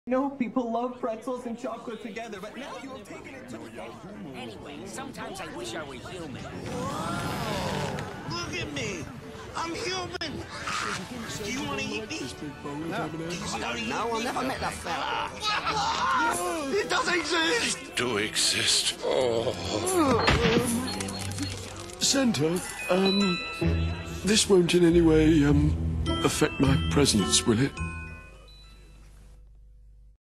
No, people love pretzels and chocolate together, but now you've taken it too far. Anyway, sometimes I wish I were human. Look at me! I'm human! Do you want to eat me? No, I never met that fella. It does exist! They do exist. Santa, this won't in any way, affect my presents, will it?